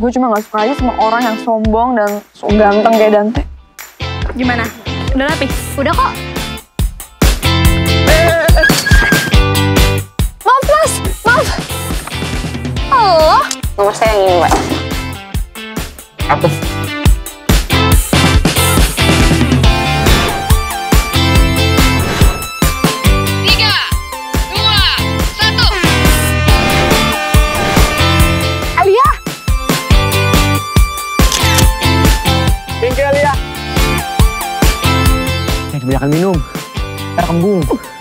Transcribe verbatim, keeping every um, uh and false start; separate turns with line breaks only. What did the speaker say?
Gue cuma gak suka aja sama orang yang sombong dan so ganteng kayak Dante.
Gimana? Udah rapi? Udah kok.
Maaf mas, maaf. Halo.
Nomor saya yang ini, Mbak. Apa?
Tiga, dua, satu.
Alia.
Thank you, Alia. Jangan kebanyakan minum. Ntar kembung.